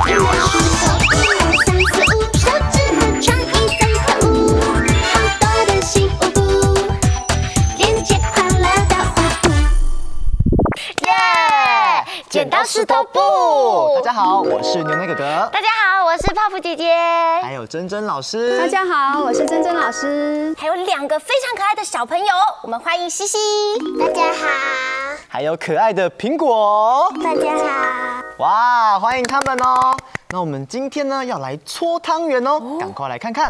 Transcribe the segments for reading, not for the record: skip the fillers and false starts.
原来是头1、2、3、4、5，手指和创意在跳舞，好多的新舞步，连接快乐的舞步。 耶！剪刀石头布。 大家好，我是牛奶哥哥。 大家好，我是泡芙姐姐。 还有珍珍老师。 大家好，我是珍珍老师。 还有2个非常可爱的小朋友，我们欢迎西西。 大家好， 还有可爱的苹果。 大家好。 哇，欢迎他们哦！那我们今天呢要来搓汤圆哦，赶快来看看。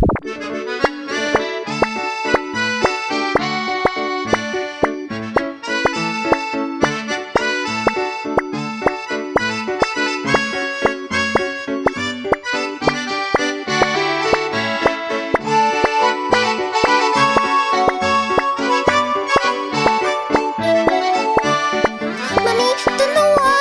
妈咪，等等我！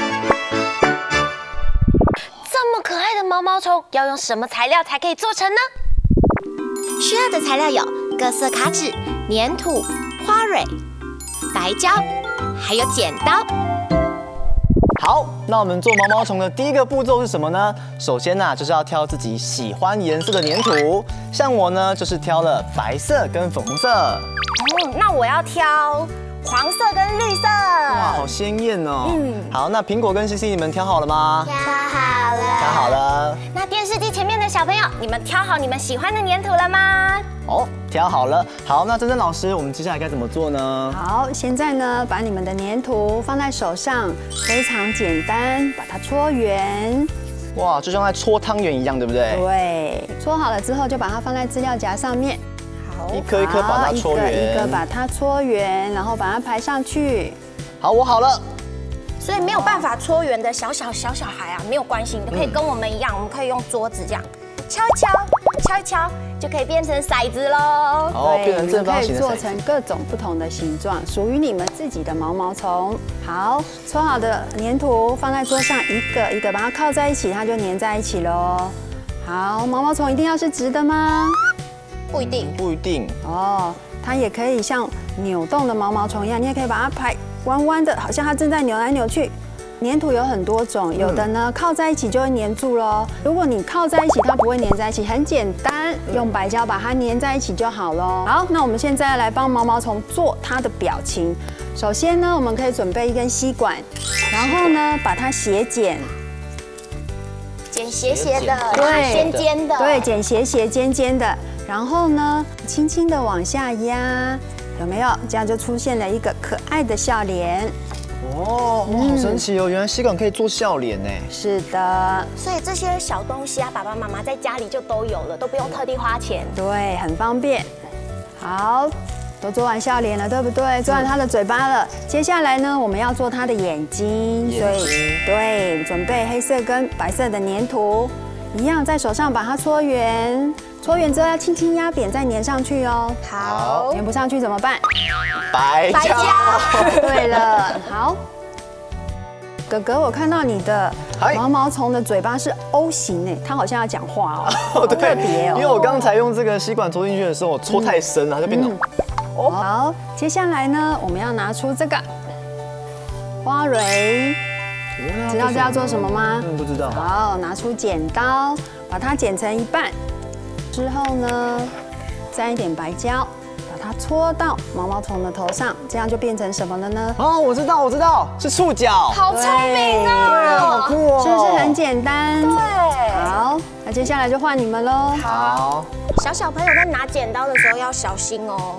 这么可爱的毛毛虫，要用什么材料才可以做成呢？ 需要的材料有各色卡纸、粘土、花蕊、白胶，还有剪刀。 好，那我们做毛毛虫的第一个步骤是什么呢？首先呢，就是要挑自己喜欢颜色的粘土，像我呢就是挑了白色跟粉红色。 哦，那我要挑黄色跟绿色。 哇，好鲜艳哦！好，那苹果跟西西，你们挑好了吗？ 挑好了。 挑好了。 那电视机前面的小朋友，你们挑好你们喜欢的粘土了吗？ 哦，挑好了。好，那珍珍老师，我们接下来该怎么做呢？ 好，现在呢，把你们的粘土放在手上，非常简单，把它搓圆。 哇，就像在搓汤圆一样，对不对？ 对，搓好了之后，就把它放在资料夹上面。好， 一颗一颗把它搓圆， 一个一个把它搓圆，然后把它排上去。 好，我好了。 所以没有办法搓圆的小孩啊，没有关系，你可以跟我们一样，我们可以用桌子这样敲一敲，就可以变成骰子喽。 哦，变成正方形的可以做骰子。 成各种不同的形状，属于你们自己的毛毛虫。好，搓好的粘土放在桌上，一个一个把它靠在一起，它就粘在一起喽。好，毛毛虫一定要是直的吗？ 不一定。 不一定。 哦，它也可以像扭动的毛毛虫一样，你也可以把它排弯弯的，好像它正在扭来扭去。粘土有很多种，有的呢靠在一起就会粘住咯。如果你靠在一起，它不会粘在一起，很简单，用白胶把它粘在一起就好咯。好，那我们现在来帮毛毛虫做它的表情。首先呢，我们可以准备一根吸管，然后呢把它斜剪， 剪斜斜的， 对尖尖的， 对，剪斜斜尖尖的，然后呢轻轻的往下压，有没有？这样就出现了一个可爱的笑脸。 哦，哇，好神奇哦！原来吸管可以做笑脸呢。 是的， 所以这些小东西啊，爸爸妈妈在家里就都有了，都不用特地花钱。 对，很方便。好，都做完笑脸了，对不对？做完它的嘴巴了。接下来呢，我们要做它的眼睛，所以对，准备黑色跟白色的粘土，一样在手上把它搓圆。搓圆之后要轻轻压扁，再粘上去哦。 好， 粘不上去怎么办？ 白胶。 对了，好。哥哥，我看到你的毛毛虫的嘴巴是 O 型诶，它好像要讲话哦，好特别哦。 因为我刚才用这个吸管戳进去的时候，我戳太深了，它就变成。 好，接下来呢，我们要拿出这个花蕊，知道这要做什么吗？ 不知道。 好，拿出剪刀，把它剪成一半，之后呢，沾一点白胶，把它戳到毛毛虫的头上，这样就变成什么了呢？ 哦，我知道，是触角。 好聪明对啊，好哦！ 酷哦！ 是不是很简单？ 对， 好，那接下来就换你们喽。 好。 小朋友在拿剪刀的时候要小心哦。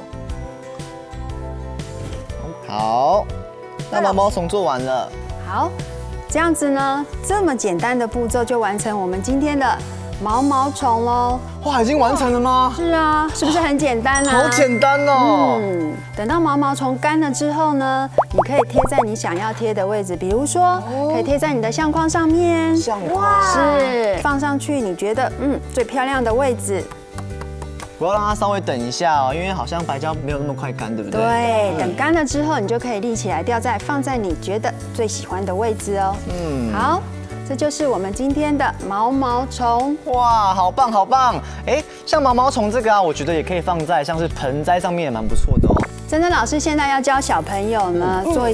好，那毛毛虫做完了。 好，这样子呢，这么简单的步骤就完成我们今天的毛毛虫喽。 哇，已经完成了吗？ 是啊，是不是很简单啊？ 好简单哦。 等到毛毛虫干了之后呢，你可以贴在你想要贴的位置，比如说可以贴在你的相框上面， 相框是放上去你觉得最漂亮的位置。 我要让它稍微等一下哦，因为好像白胶没有那么快干，对不对？ 对，等干了之后，你就可以立起来，放在你觉得最喜欢的位置哦。好。这就是我们今天的毛毛虫。 哇，好棒好棒！哎，像毛毛虫这个啊，我觉得也可以放在像是盆栽上面，也蛮不错的哦。 珍珍老师现在要教小朋友呢，做一个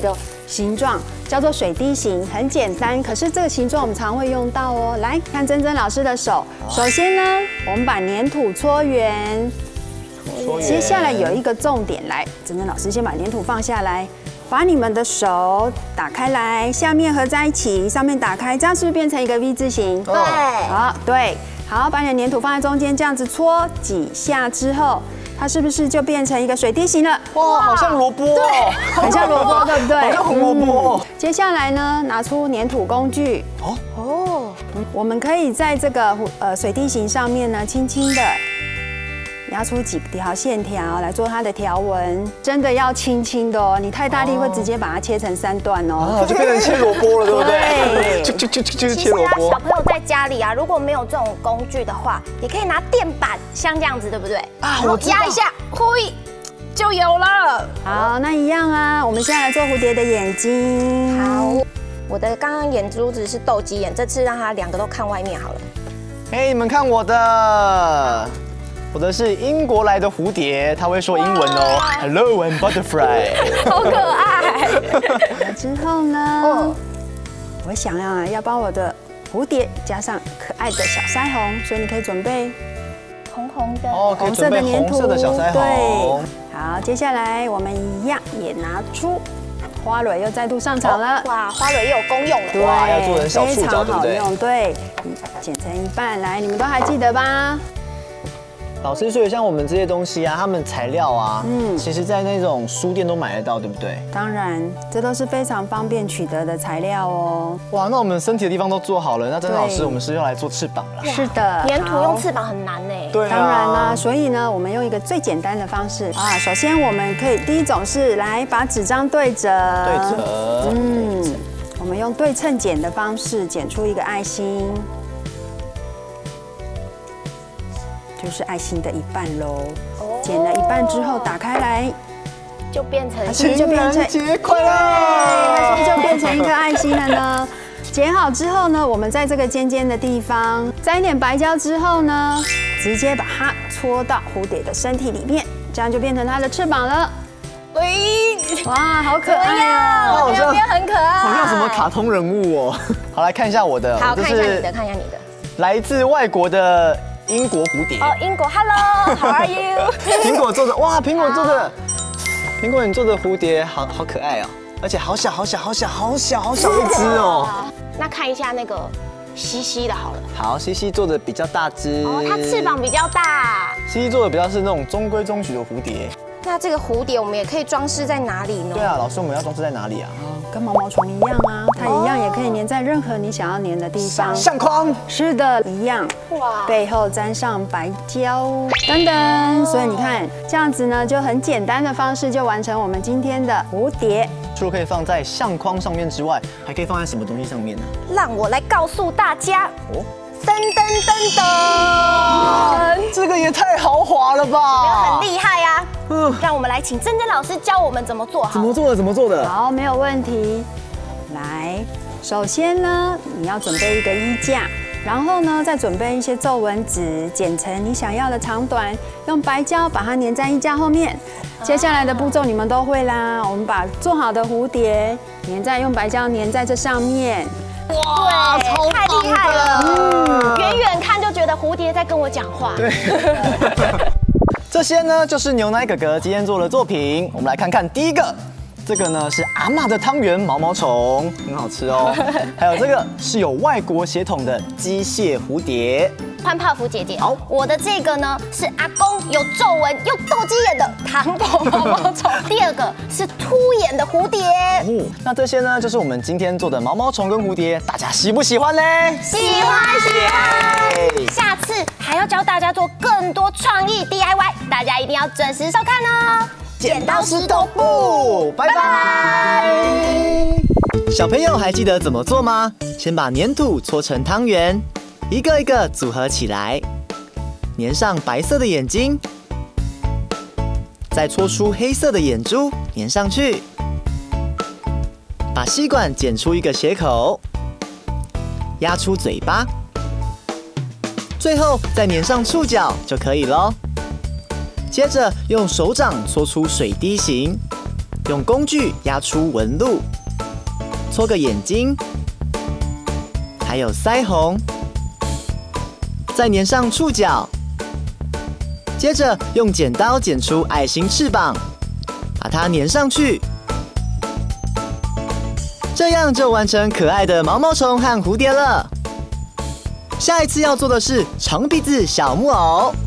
形状，叫做水滴形，很简单。可是这个形状我们常会用到哦。来看珍珍老师的手，首先呢，我们把粘土搓圆。接下来有一个重点，来，珍珍老师先把粘土放下来，把你们的手打开来，下面合在一起，上面打开，这样是不是变成一个 V 字形？ 对， 好，对，好，把你的粘土放在中间，这样子搓几下之后，它是不是就变成一个水滴形了？ 哇，好像萝卜哦， 很像萝卜，对不对？ 好像红萝卜。 接下来呢，拿出粘土工具。我们可以在这个水滴形上面呢，轻轻的压出几条线条来做它的条纹，真的要轻轻的哦，你太大力会直接把它切成3段哦， 就变成切萝卜了，对不对？ 对就其实啊， 切萝卜小。朋友在家里啊，如果没有这种工具的话，也可以拿垫板，像这样子，对不对？然后我知道压一下，嘿，就有了。 好，那一样啊，我们现在来做蝴蝶的眼睛。 好，我的刚刚眼珠子是斗鸡眼，这次让它2个都看外面好了。 哎，你们看我的。我的是英国来的蝴蝶，它会说英文哦。Hello and butterfly， 好可爱。 之后呢，我想要帮我的蝴蝶加上可爱的小腮红，所以你可以准备红红的。 哦，可以红色准备的粘土， 红色的小腮红。 对，好，接下来我们一样也拿出花蕊，又再度上场了。 哇，花蕊又有功用了。 对， 哇要做成小非触角常好对不对用。对，剪成一半，来，你们都还记得吧？ 老师，所以像我们这些东西啊，他们材料啊，其实在那种书店都买得到，对不对？ 当然，这都是非常方便取得的材料哦。 哇，那我们身体的地方都做好了，那真的老师， 对我们是要来做翅膀了。 是的， 粘土好用翅膀很难呢。 对啊， 当然啦，所以呢，我们用一个最简单的方式啊。首先，我们可以第一种是来把纸张对折， 对折， 我们用对称剪的方式剪出一个爱心，就是爱心的一半喽。剪了一半之后，打开来， 就变成它是不是就变成节快乐？ 它是不是就变成一颗爱心了呢？剪好之后呢，我们在这个尖尖的地方沾一点白胶之后呢，直接把它戳到蝴蝶的身体里面，这样就变成它的翅膀了。 喂， 哇，好可爱哦！ 我这边很可爱， 好像什么卡通人物哦。好，来看一下我的， 好， 我这是看一下你的，看一下你的。 来自外国的英国蝴蝶。 哦，英国 ，Hello，How are you？ 苹果做的，哇，苹果做的，苹果你做的蝴蝶好可爱哦，而且好小好小好小好小好小一只哦。 那看一下那个西西的好了。 好，西西做的比较大只， 哦，它翅膀比较大。 西西做的比较是那种中规中矩的蝴蝶。 那这个蝴蝶我们也可以装饰在哪里呢？ 对啊，老师，我们要装饰在哪里啊？ 跟毛毛虫一样啊，它一样也可以粘在任何你想要粘的地方。 相框。 是的，一样。 哇， 背后沾上白胶，等等。所以你看，这样子呢，就很简单的方式就完成我们今天的蝴蝶。 除了可以放在相框上面之外，还可以放在什么东西上面呢？ 让我来告诉大家。 哦， 噔噔噔噔， 这个也太豪华了吧！ 很厉害啊！让我们来请珍珍老师教我们怎么做好。 怎么做的？怎么做的？ 好，没有问题。来，首先呢，你要准备一个衣架，然后呢，再准备一些皱纹纸，剪成你想要的长短，用白胶把它粘在衣架后面。接下来的步骤你们都会啦。我们把做好的蝴蝶用白胶粘在这上面。 哇，超太厉害了！远远看就觉得蝴蝶在跟我讲话。 对。这些呢，就是牛奶哥哥今天做的作品。我们来看看第一个，这个呢是阿嬷的汤圆毛毛虫，很好吃哦。还有这个是有外国血统的机械蝴蝶。 潘泡芙姐姐， 好， 我的这个呢是阿公有皱纹又斗鸡眼的糖果毛毛虫，第二个是凸眼的蝴蝶。 哦，那这些呢就是我们今天做的毛毛虫跟蝴蝶，大家喜不喜欢呢？ 喜欢！下次还要教大家做更多创意 DIY， 大家一定要准时收看哦。 剪刀石头布，拜拜。小朋友还记得怎么做吗？先把粘土搓成汤圆，一个一个组合起来，粘上白色的眼睛，再搓出黑色的眼珠，粘上去。把吸管剪出一个斜口，压出嘴巴，最后再粘上触角就可以咯。接着用手掌搓出水滴形，用工具压出纹路， 搓个眼睛，还有腮红，再粘上触角，接着用剪刀剪出爱心翅膀，把它粘上去，这样就完成可爱的毛毛虫和蝴蝶了。下一次要做的是长鼻子小木偶。